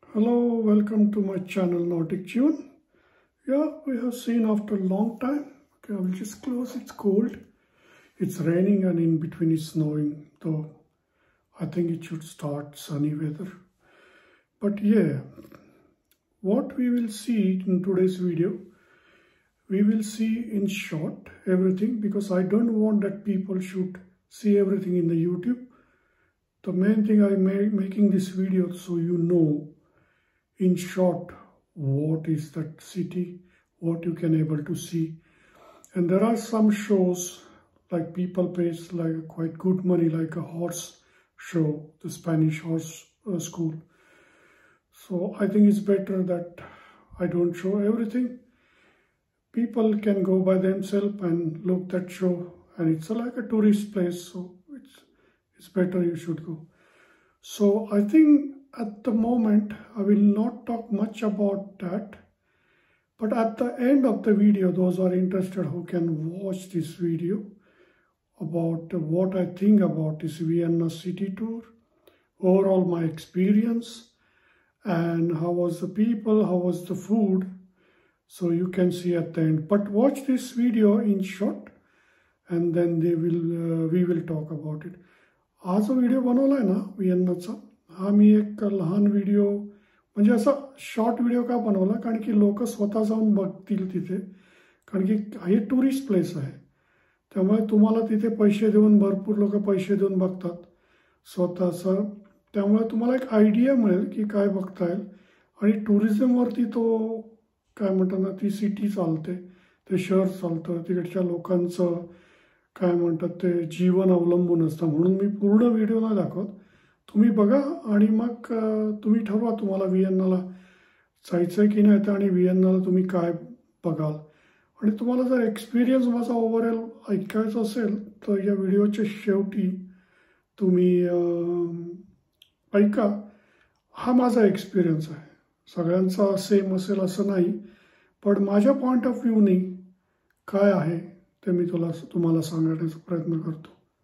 Hello, welcome to my channel Nautic Tune. Yeah, we have seen after a long time. Okay, I will just close. It's cold. It's raining and in between it's snowing. Though I think it should start sunny weather. But yeah, what we will see in today's video, we will see in short everything because I don't want that people should see everything in the YouTube. The main thing I'm making this video so you know in short what is that city, what you can able to see. And there are some shows like people pays like quite good money, like a horse show, the Spanish horse school. So I think it's better that I don't show everything. People can go by themselves and look that show, and it's like a tourist place, so it's better you should go. So I think at the moment I will not talk much about that, but at the end of the video, those who are interested who can watch this video about what I think about this Vienna city tour, overall my experience, and how was the people, how was the food, so you can see at the end. But watch this video in short and then we will talk about it. हा जो video बनवलाय ना विएन्नाचा, हा मी एक लहान video म्हणजे असा short video का बनवला कारण की लोक स्वतः जाऊन बघतील तिथे, कारण की हे टुरिस्ट प्लेस आहे. त्यामुळे तुम्हाला तिथे पैसे देऊन भरपूर लोक पैसे देऊन बघतात स्वतःचं. त्यामुळे तुम्हाला एक आयडिया मिळेल की काय बघता येईल. आणि टुरिझमवरती तो काय म्हणतात ना, ती सिटी चालते, ते शहर चालतं, तिकडच्या लोकांचं काय म्हणतात ते जीवन अवलंबून असतं. म्हणून मी पूर्ण व्हिडिओ नाही दाखवत, तुम्ही बघा आणि मग तुम्ही ठरवा तुम्हाला विएन्नाला जायचं की नाही तर, आणि विएन्नाला तुम्ही काय बघाल. आणि तुम्हाला जर एक्सपिरियन्स माझा ओव्हरऑल ऐकायचा असेल तर या व्हिडिओच्या शेवटी तुम्ही ऐका. हा माझा एक्सपिरियन्स आहे, सगळ्यांचा सेम असेल असं नाही, पण माझ्या पॉईंट ऑफ व्ह्यूनी काय आहे ते मी तुम्हाला सांगण्याचा प्रयत्न करतो.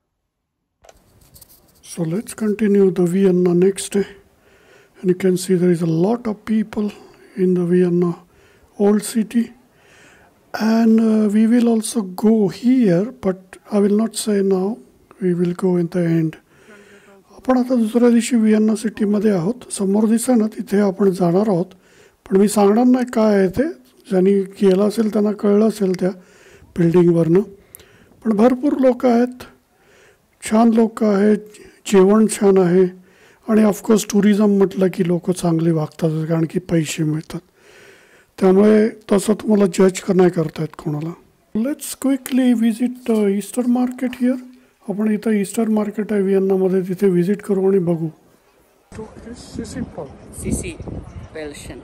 So let's continue the Vienna next day, and you can see there is a lot of people in the Vienna old city, and we will also go here, but I will not say now, we will go in the end. आपण आता दुसऱ्या दिवशी Vienna सिटीमध्ये आहोत. समोर दिसतं ना तिथे आपण जाणार आहोत, पण मी सांगणार नाही काय आहे ते. ज्यांनी गेलं असेल त्यांना कळलं असेल त्या बिल्डिंगवरनं. पण भरपूर लोक आहेत, छान लोक आहेत, जेवण छान आहे, आणि ऑफकोर्स टुरिझम म्हटलं की लोक चांगले वागतात कारण की पैसे मिळतात. त्यामुळे तसं तुम्हाला जज नाही करता येत कोणाला. Let's quickly visit the Easter market here. आपण इथं ईस्टर मार्केट आहे विएन्नामध्ये, तिथे व्हिजिट करू आणि बघू. Sisi Belgian.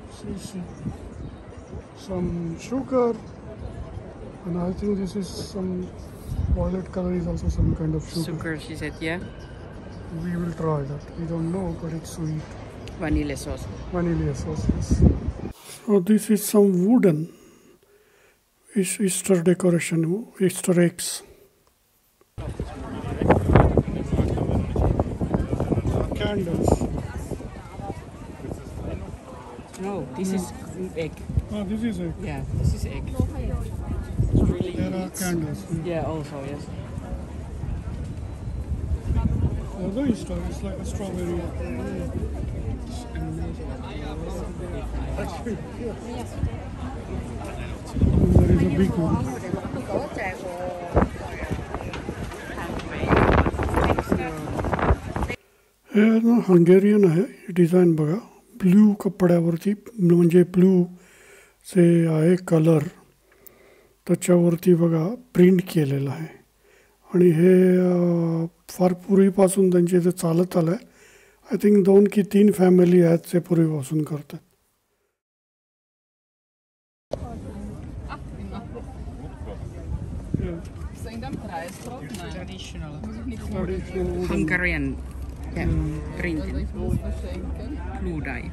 Some sugar, and I think this is some violet color is also some kind of sugar. Sugar, she said, yeah. We will try that. We don't know, but it's sweet. Vanilla sauce. Vanilla sauce, yes. So this is some wooden Easter decoration, Easter eggs. Candles. No, this is egg. Ah, this is egg. Yeah, this is egg. It's really There are candles. Yeah, also, yes. The Easter is like a strawberry. There is a big one. हे ना Hungarian आहे design बघा. Blue कपड्यावरती, म्हणजे ब्ल्यूचे आहे colour, त्याच्यावरती बघा print केलेलं आहे. आणि हे फार पूर्वीपासून त्यांचे इथे चालत आलं आहे. आय थिंक 2 की 3 फॅमिली आहेत जे पूर्वीपासून करतात. Traditional. Hungarian. Yeah, printed. Blue dye.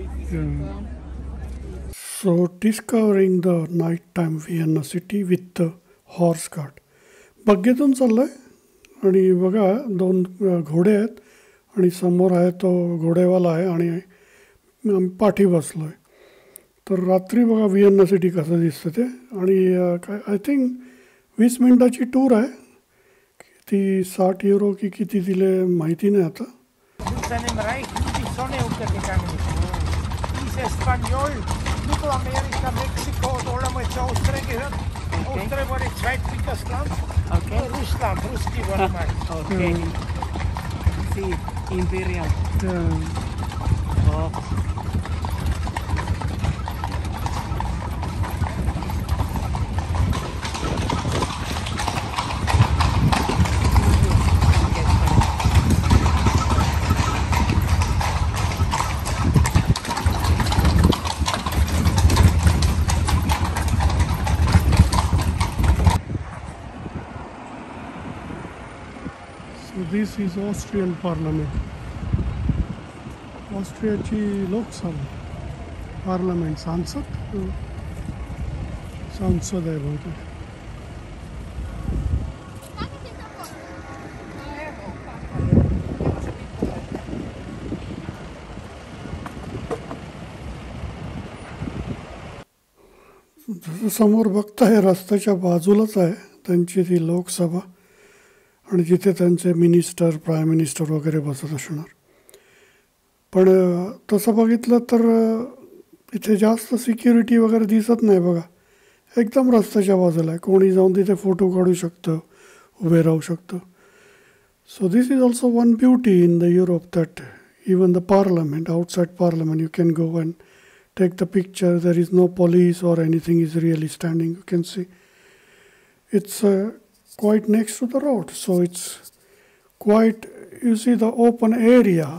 So discovering the nighttime Vienna city with the horse cart. बग्गेतून चाललंय आणि बघा 2 घोडे आहेत आणि समोर आहे तो घोडेवाला आहे आणि आम्ही पाठी बसलो आहे. तर रात्री बघा व्हिएन्ना सिटी कसं दिसतं ते. आणि काय आय थिंक 20 मिनिटाची टूर आहे. ती 60 युरो की किती दिले माहिती नाही आता. Español, Mittelamerika, Mexiko, da haben wir jetzt Austria gehört. Austria war das zweitdickeste Land. Okay. Russland, Ruski war einmal. Okay. See, Imperial. Oh. So this is Austrian Parliament. ऑस्ट्रियाची लोकसभा पार्लमेंट सांसद आहे बहुतेक. जसं समोर बघताय रस्त्याच्या बाजूलाच आहे त्यांची ती लोकसभा आणि जिथे त्यांचे मिनिस्टर प्राईम मिनिस्टर वगैरे बसत असणार. पण तसं बघितलं तर इथे जास्त सिक्युरिटी वगैरे दिसत नाही बघा. एकदम रस्त्याच्या बाजूला आहे. कोणी जाऊन तिथे फोटो काढू शकतं, उभे राहू शकतं. So this is also one beauty in the Europe that even the parliament, outside parliament, you can go and take the picture. There is no police or anything is really standing. You can see it's quite next to the road, so it's quite, you see the open area.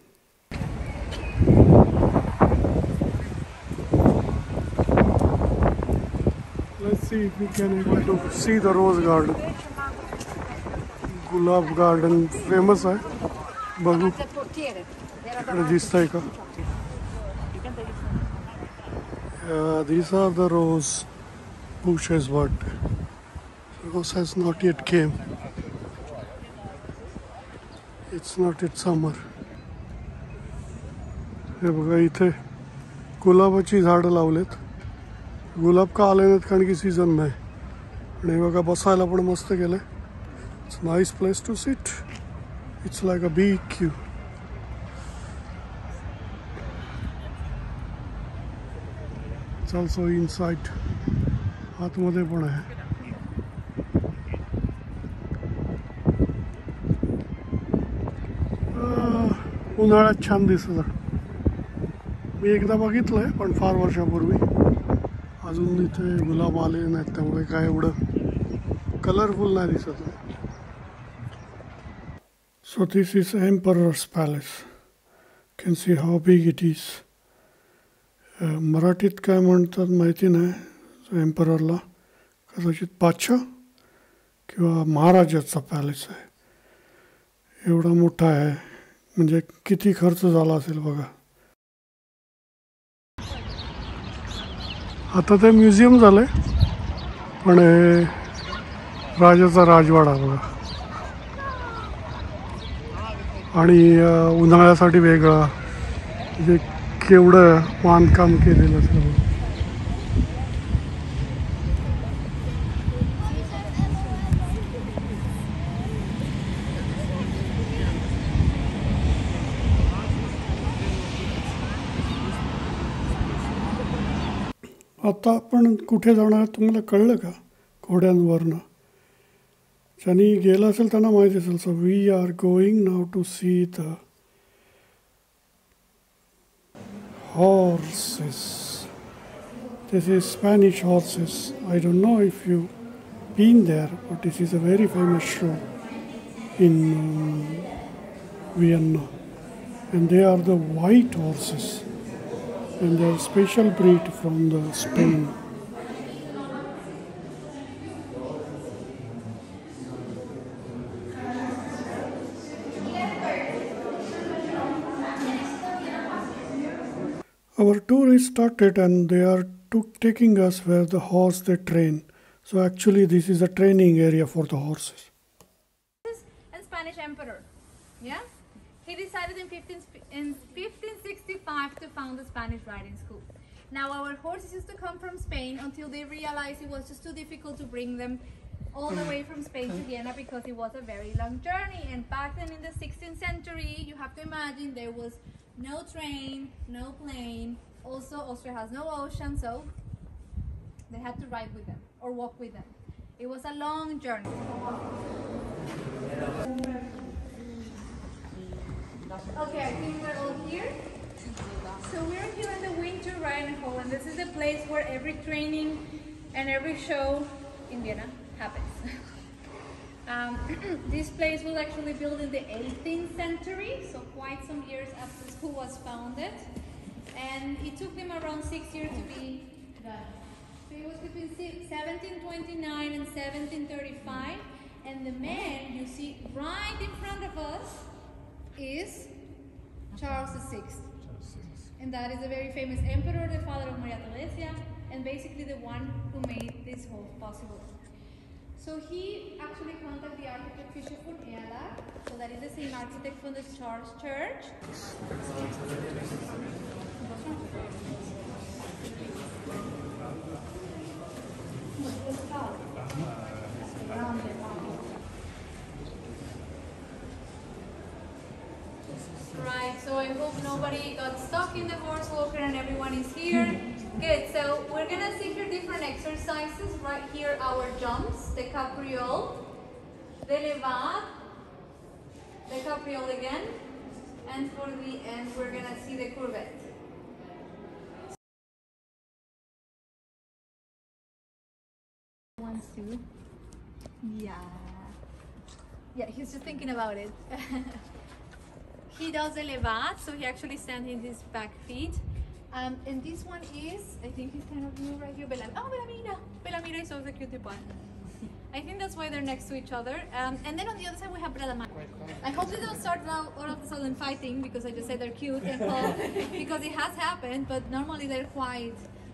Let's see if we can able to see the rose garden. Gulab garden famous hai. Bagu दिसतंय का? These are the rose bushes, but rose has not yet came. It's not yet summer. हे बघा इथे गुलाबाची झाडं लावलेत. गुलाब का आले नाहीत कारण की सीझन नाही. आणि हे बघा बसायला पण मस्त केलंय. It's nice place to sit. It's like a BQ. It's also inside. आतमध्ये पण आहे. उन्हाळ्यात छान दिसतं. मी एकदा बघितलंय पण फार वर्षापूर्वी. अजून इथे गुलाब आले नाहीत त्यामुळे काय एवढं कलरफुल नाही दिसत. So this is Emperor's Palace. You can see how big it is. मराठीत काय म्हणतात माहिती नाही. एम्पररला कदाचित पाच्छा किंवा महाराजाचा पॅलेस आहे. एवढा मोठा आहे म्हणजे किती खर्च झाला असेल बघा. आता ते म्युझियम झालंय पण हे राजाचा राजवाडा बघा. आणि उन्हाळ्यासाठी वेगळा म्हणजे केवढं बांधकाम केलेलं असतं. आता आपण कुठे जाणार तुम्हाला कळलं का? घोड्यांवरनं. ज्यांनी गेलं असेल त्यांना माहिती असेल. So we are going now to see the horses. This is Spanish horses. I don't know if you've been there, but this is a very famous show in Vienna. And they are the white horses. And they are special breed from the Spain. Our tour is started and they are taking us where the horse they train. So actually this is a training area for the horses. And Spanish emperor, yeah? He decided in in 1565 to found the Spanish riding school. Now our horses used to come from Spain until they realized it was just too difficult to bring them all the way from Spain to Vienna because it was a very long journey. And back then in the 16th century, you have to imagine there was no train, no plane. Also, Austria has no ocean, so they had to ride with them or walk with them. It was a long journey. Okay, I think we're all here. So we're here in the Winter Riding Hall, and this is the place where every training and every show in Vienna happens. This place was actually built in the 18th century, so quite some years after the school was founded. And it took them around 6 years to be done. So it was between 1729 and 1735. And the man you see right in front of us is Charles VI. And that is a very famous emperor, the father of Maria Theresia, and basically the one who made this hall possible. So he actually contacted the architect Fischer von Erlach, so that is the same architect from the Charles Church. Right, so I hope nobody got stuck in the horse walker and everyone is here. Good, so we're gonna see here different exercises. Right here, our jumps, the capriole, the levade, the capriole again, and for the end, we're gonna see the courbette. Wants to? Yeah, he's just thinking about it. He does the levade, so he actually stands in his back feet. And this one is, I think he's kind of new right here. Bellamira. Bellamira is also the cute one. I think that's why they're next to each other. And then on the other side we have Bradamante. I hope they don't start now all of a sudden fighting because I just said they're cute and cool, because it has happened, but normally they're quite.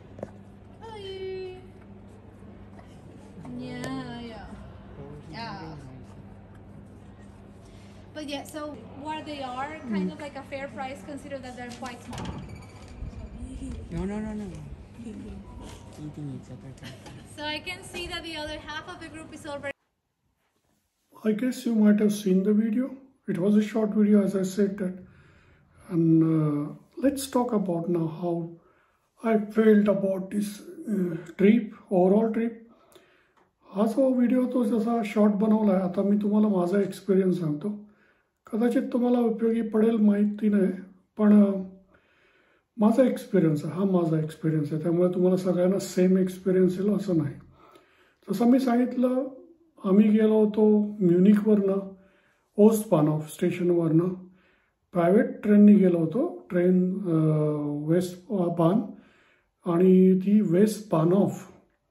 Yeah. But yeah, so where they are, kind of like a fair price, consider that they're quite small. No. Eating each other. So I can see that the other half of the group is already... I guess you might have seen the video. It was a short video, as I said that. And let's talk about now how I felt about this trip, overall trip. हा जो video तो जसा short बनवला आहे, आता मी तुम्हाला माझा experience सांगतो. कदाचित तुम्हाला उपयोगी पडेल माहिती नाही, पण माझा एक्सपिरियन्स आहे, हा माझा एक्सपिरियन्स आहे, त्यामुळे तुम्हाला सगळ्यांना सेम एक्सपिरियन्स येईल असं नाही. जसं मी सांगितलं, आम्ही गेलो होतो म्युनिकवरनं ओस्टबानॉफ स्टेशनवरनं प्रायव्हेट ट्रेननी गेलो होतो. ट्रेन वेस्टबान, आणि ती वेस्टबानॉफ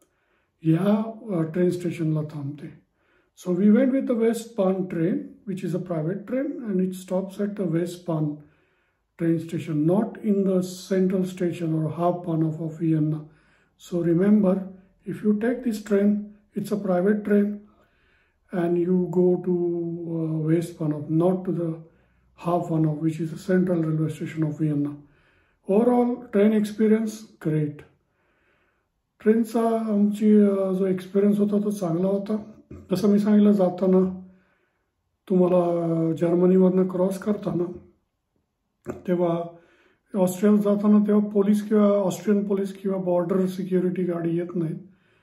ह्या ट्रेन स्टेशनला थांबते. So we went with the Westbahn train, which is a private train, and it stops at the Westbahn train station, not in the central station or Hauptbahnhof of Vienna. So remember, if you take this train, it's a private train, and you go to Westbahnhof, not to the Hauptbahnhof, which is the central railway station of Vienna. Overall, train experience, great. ट्रेनचा आमची जो experience होता तो चांगला होता. जसं मी सांगितलं, जाताना तुम्हाला जर्मनीवरनं क्रॉस करताना तेव्हा ऑस्ट्रियाला जाताना तेव्हा पोलीस किंवा ऑस्ट्रियन पोलीस किंवा बॉर्डर सिक्युरिटी गाडी येत नाहीत.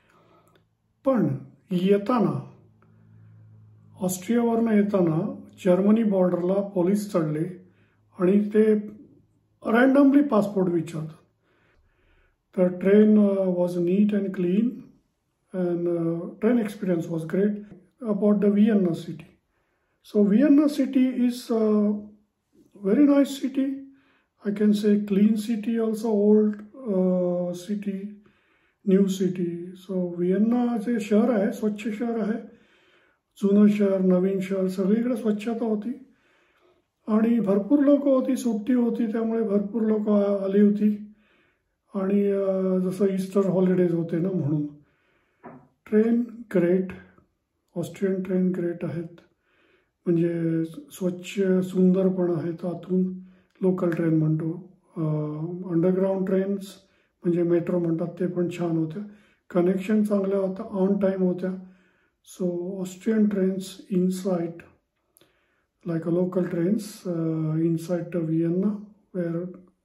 पण येताना ऑस्ट्रियावरनं येताना जर्मनी बॉर्डरला पोलीस चढले आणि ते रँडमली पासपोर्ट विचारतात. The train was neat and clean, and train experience was great. About the Vienna city. So Vienna city is a very nice city. I can say clean city, also old city, new city. So Vienna जे शहर आहे, स्वच्छ शहर आहे. जुनं शहर, नवीन शहर, सगळीकडे स्वच्छता होती आणि भरपूर लोक होती. सुट्टी होती, त्यामुळे भरपूर लोक आली होती. आणि जसं ईस्टर हॉलिडेज होते ना, म्हणून train great. Austrian train great आहेत, म्हणजे स्वच्छ सुंदर पण आहेत. आतून लोकल ट्रेन म्हणतो. अंडरग्राऊंड ट्रेन्स म्हणजे मेट्रो म्हणतात ते पण छान होत्या. कनेक्शन चांगल्या होत्या, ऑन टाईम होत्या. So Austrian trains inside like a local trains inside the Vienna were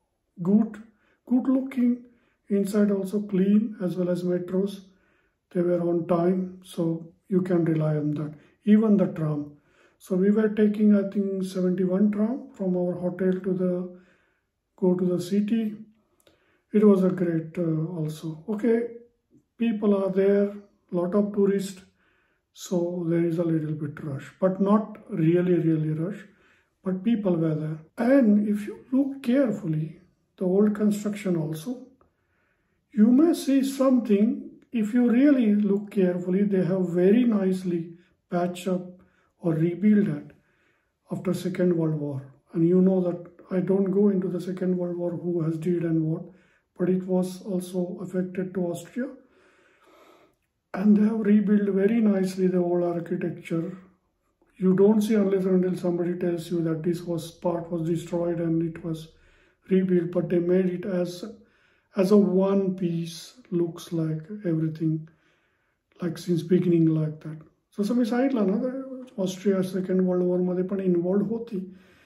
good looking, inside also clean, as well as metros. They were on time, so you can rely on that. Even the tram. So we were taking, I think, 71 tram from our hotel to go to the city. It was a great also. Okay, people are there, lot of tourists. So there is a little bit rush, but not really rush, but people were there. And if you look carefully, the old construction also, you may see something. If you really look carefully, they have very nicely patched up or rebuilt it after Second World War. And you know that I don't go into the Second World War, who has did and what, but it was also affected to Austria. And they have rebuilt very nicely the old architecture. You don't see unless and until somebody tells you that this part was destroyed and it was rebuilt, but they made it as a one piece, looks like everything, like since beginning like that. So मी सांगितलं ना, Austria second world वॉरमध्ये पण involve होती.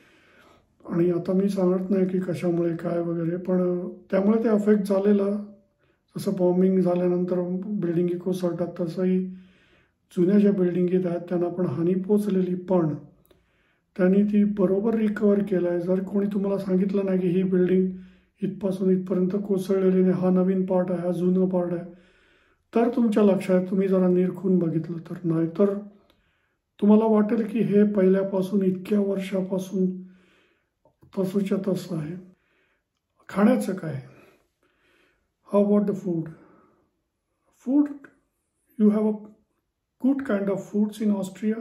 आणि आता मी सांगत नाही की कशामुळे काय वगैरे, पण त्यामुळे ते अफेक्ट झालेला. जसं बॉम्बिंग झाल्यानंतर बिल्डिंगी कोसळतात, तसंही जुन्या ज्या बिल्डिंगीत आहेत त्यांना पण हानी पोचलेली, पण त्यांनी ती बरोबर रिकवर केलं आहे. जर कोणी तुम्हाला सांगितलं नाही की ही बिल्डिंग इथपासून इथपर्यंत कोसळलेली नाही, हा नवीन पार्ट आहे, हा जुनं पार्ट आहे, तर तुमच्या लक्षात तुम्ही जरा निरखून बघितलं तर. नाही तर तुम्हाला वाटेल की हे पहिल्यापासून इतक्या वर्षापासून तसंच्या तसं आहे. खाण्याचं काय? How about the food? Food, you have a good kind of foods in Austria.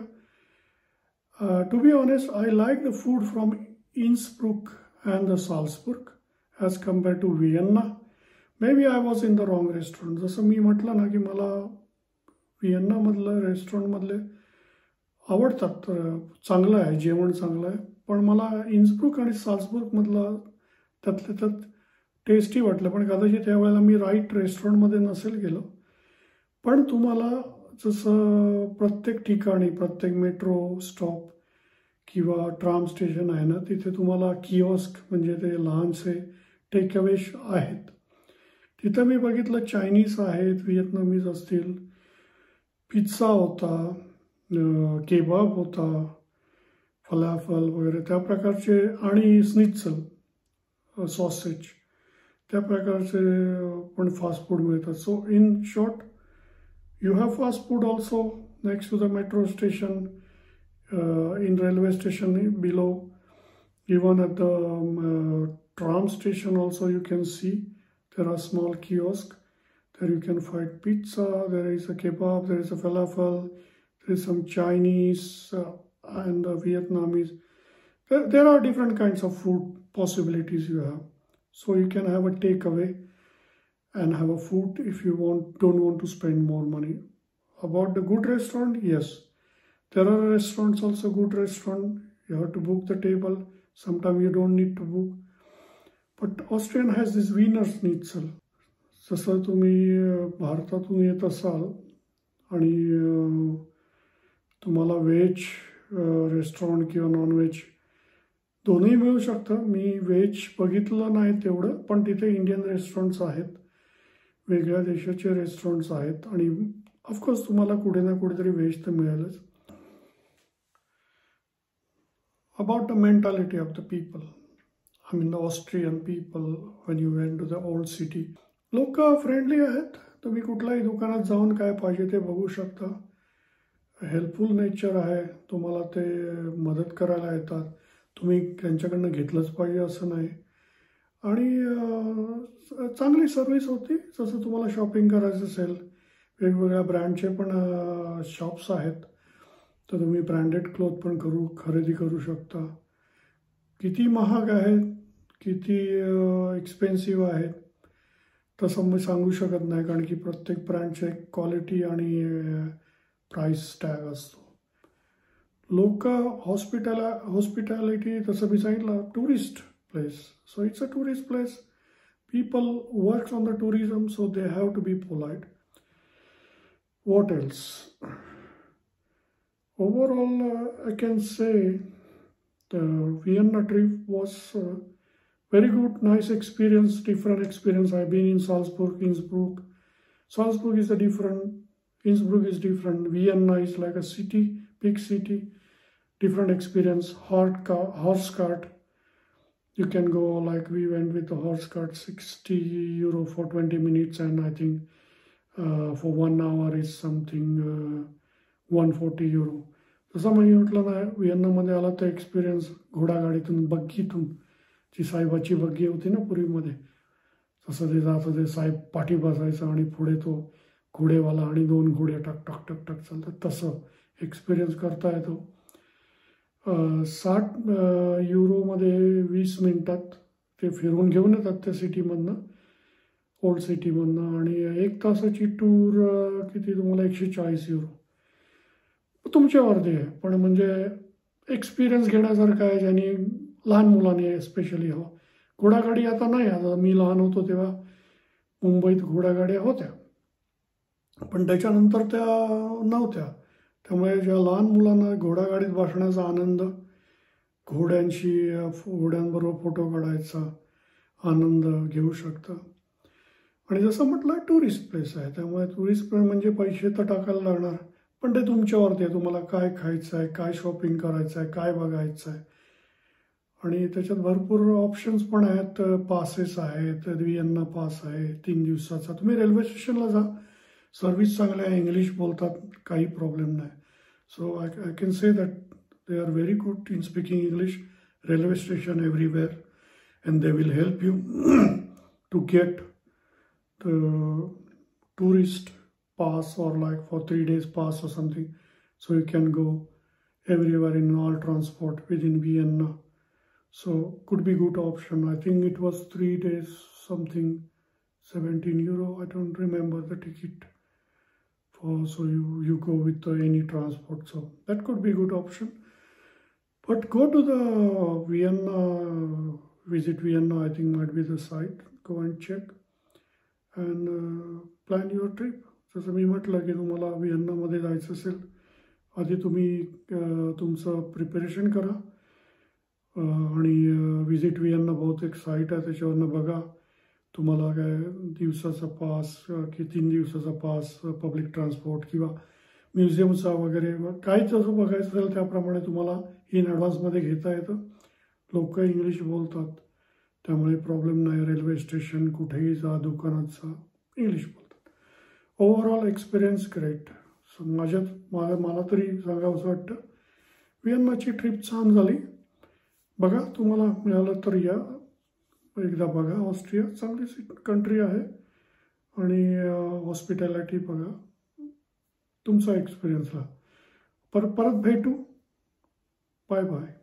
To be honest, I like the food from Innsbruck and the Salzburg as compared to Vienna. Maybe I was in the wrong restaurant. जसं मी म्हटलं ना की मला व्हिएन्नामधलं रेस्टॉरंटमधले आवडतात, चांगलं आहे जेवण, चांगलं आहे, पण मला इन्सब्रुक आणि साल्झबुर्गमधलं त्यातले त्यात टेस्टी वाटलं. पण कदाचित त्यावेळेला मी राईट रेस्टॉरंटमध्ये नसेल गेलो. पण तुम्हाला जसं प्रत्येक ठिकाणी, प्रत्येक मेट्रो स्टॉप किंवा ट्राम स्टेशन आहे ना, तिथे तुम्हाला किओस्क म्हणजे ते लहानसे टेक अवेज आहेत. तिथं मी बघितलं चायनीज आहेत, व्हिएतनामीज असतील, पिझ्झा होता, केबाब होता, फलाफल वगैरे त्या प्रकारचे, आणि स्निट्झल सॉसेज त्या प्रकारचे पण फास्ट फूड मिळतात. So in short, you have fast food also next to the metro station, in railway station below, even at the tram station also you can see there are small kiosks. There you can find pizza, there is a kebab, there is a falafel, there is some Chinese and Vietnamese. There are different kinds of food possibilities you have. So you can have a takeaway and have a food if you don't want to spend more money. About the good restaurant, yes, there are restaurants also, good restaurant. You have to book the table. Sometimes you don't need to book. But Austrian has this Wiener Schnitzel. जसं तुम्ही भारतातून येत असाल आणि तुम्हाला veg restaurant किंवा non-veg दोन्ही मिळू शकतं. मी व्हेज बघितलं नाही तेवढं, पण तिथे इंडियन रेस्टॉरंट्स आहेत, वेगळ्या देशाचे रेस्टॉरंट्स आहेत, आणि ऑफकोर्स तुम्हाला कुठे ना कुठेतरी व्हेज तर मिळेलच. About the mentality of the people, I mean the Austrian people, when you went to the old city, लोक फ्रेंडली आहेत. तुम्ही कुठल्याही दुकानात जाऊन काय पाहिजे ते बघू शकता. हेल्पफुल नेचर आहे, तुम्हाला ते मदत करायला येतात. तुम्ही त्यांच्याकडनं घेतलंच पाहिजे असं नाही, आणि चांगली सर्व्हिस होती. जसं तुम्हाला शॉपिंग करायचं असेल, वेगवेगळ्या ब्रँडचे पण शॉप्स आहेत, तर तुम्ही ब्रँडेड क्लोथ पण खरेदी करू शकता. किती महाग आहेत, किती एक्सपेन्सिव्ह आहेत तसं मी सांगू शकत नाही, कारण की प्रत्येक ब्रँडचे क्वालिटी आणि प्राइस टॅग असतो. लोक हॉस्पिटॅलिटी, तसं मी सांगितलं, tourist place. So it's a tourist place. People work on the tourism, so they have to be polite. What else? Overall, I can say the Vienna trip was very good, nice experience, different experience. I've been in Salzburg, Innsbruck. Salzburg is a different, Innsbruck is different. Vienna is like a city, big city, different experience. Horse cart. You can go, like we went with the horse cart, 60 euro for 20 minutes, and I think for 1 hour is something 140 euro. तसं मी म्हटलं ना, व्हिएन्नामध्ये आला तर experience घोडागाडीतून, बग्गीतून, जी साहेबाची बग्गी होती ना पूर्वीमध्ये, तसं ते जातं, ते साहेब पाठी बसायचं आणि पुढे तो घोडेवाला आणि 2 घोडे टक टक टक टक चालतात, तसं एक्सपिरियन्स करता येतो. 60 युरोमध्ये 20 मिनिटात ते फिरून घेऊन येतात त्या सिटीमधनं, ओल्ड सिटीमधनं, आणि 1 तासाची टूर किती तुम्हाला 140 युरो. तुमच्यावरती आहे, पण म्हणजे एक्सपिरियन्स घेण्यासारखं आहे, ज्यांनी लहान मुलांनी स्पेशली हवं. घोडागाडी आता नाही, आता मी लहान होतो तेव्हा मुंबईत घोडागाड्या होत्या, पण त्याच्यानंतर त्या नव्हत्या. त्यामुळे ज्या लहान मुलांना घोडागाडीत बसण्याचा आनंद, घोड्यांबरोबर फोटो काढायचा आनंद घेऊ शकता. आणि जसं म्हटलं टुरिस्ट प्लेस आहे, त्यामुळे टुरिस्ट प्लेस म्हणजे पैसे तर टाकायला लागणार, पण ते तुमच्यावरती आहे, तुम्हाला काय खायचं आहे, काय शॉपिंग करायचं आहे, काय बघायचं आहे. आणि त्याच्यात भरपूर ऑप्शन्स पण आहेत. पासेस आहेत, व्हिएन्ना पास आहे 3 दिवसाचा. तुम्ही रेल्वे स्टेशनला जा, सर्व्हिस चांगले आहे, इंग्लिश बोलतात, काही प्रॉब्लेम नाही. So I can say that they are very good in speaking English. Railway station everywhere, and they will help you to get the tourist pass, or like for 3 days pass or something, so you can go everywhere in all transport within Vienna. So could be good option. I think it was 3 days something, 17 euro. I don't remember the ticket for. So you go with any transport, so that could be good option. But go to the Vienna, visit Vienna, I think might be the site. Go and check and plan your trip. जसं मी म्हटलं की तुम्हाला व्हिएन्नामध्ये जायचं असेल, आधी तुम्ही तुमचं preparation करा आणि व्हिजिट व्हिएन्ना बहुतेक साईट आहे, त्याच्यावरनं बघा तुम्हाला काय दिवसाचा पास की 3 दिवसाचा पास, पब्लिक ट्रान्सपोर्ट किंवा म्युझियमचा वगैरे काय जसं बघायचं असेल त्याप्रमाणे तुम्हाला इन ॲडव्हान्समध्ये घेता येतं. लोक इंग्लिश बोलतात, त्यामुळे प्रॉब्लेम नाही. रेल्वे स्टेशन कुठेही जा, दुकानात जा, इंग्लिश बोलतात. Overall experience great. सो मला तरी सांगावंसं वाटतं, व्हिएन्नाची ट्रिप छान झाली. बघा, तुम्हाला मिळालं तर या, एकदा बघा. ऑस्ट्रिया चांगली कंट्री आहे आणि हॉस्पिटॅलिटी बघा, तुमचा एक्सपिरियन्सला. परत भेटू. Bye bye.